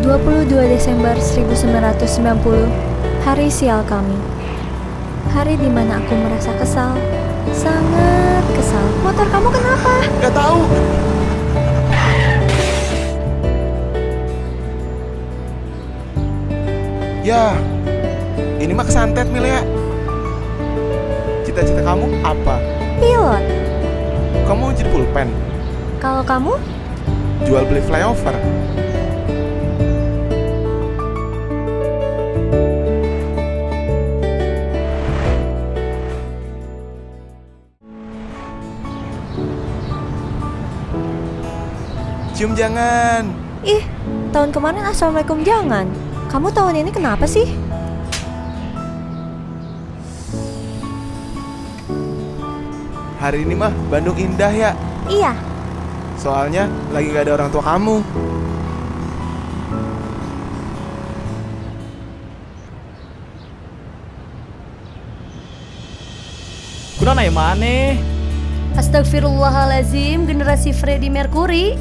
22 Desember 1990, hari sial kami. Hari di mana aku merasa kesal, sangat kesal. Motor kamu kenapa? Gak tahu. Ya, ini mah kesantet Mil ya. Cita-cita kamu apa? Pilot. Kamu jadi pulpen? Kalau kamu? Jual beli flyover? Cium jangan. Ih, tahun kemarin assalamualaikum jangan. Kamu tahun ini kenapa sih? Hari ini mah Bandung indah ya. Iya. Soalnya lagi gak ada orang tua kamu. Kuna naik mana? Astagfirullahalazim, generasi Freddie Mercury.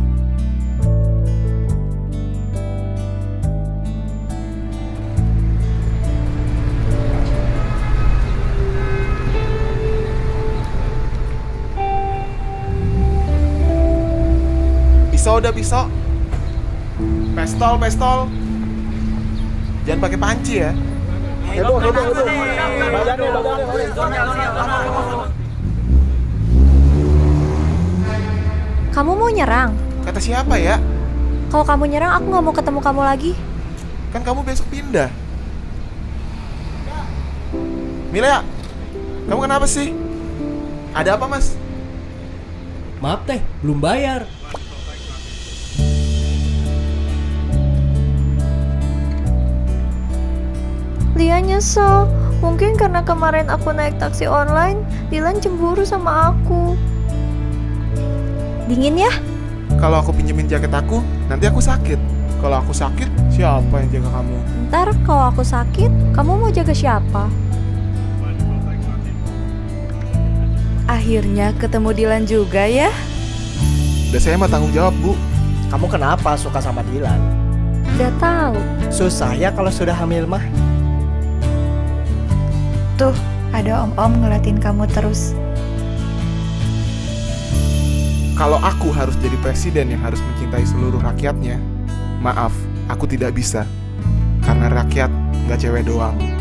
Pisau udah pisau. Pestol. Jangan pakai panci ya. Kamu mau nyerang? Kata siapa ya? Kalau kamu nyerang, aku gak mau ketemu kamu lagi. Kan kamu besok pindah. Mila, kamu kenapa sih? Ada apa mas? Maaf teh, belum bayar. Lia nyesel. Mungkin karena kemarin aku naik taksi online, Dilan cemburu sama aku. Dingin ya? Kalau aku pinjemin jaket aku, nanti aku sakit. Kalau aku sakit, siapa yang jaga kamu? Ntar kalau aku sakit, kamu mau jaga siapa? Akhirnya ketemu Dilan juga ya? Udah saya mah tanggung jawab bu. Kamu kenapa suka sama Dilan? Udah tahu. Susah ya kalau sudah hamil mah. Tuh, ada om-om ngeliatin kamu terus. Kalau aku harus jadi presiden yang harus mencintai seluruh rakyatnya, maaf, aku tidak bisa. Karena rakyat nggak cewek doang.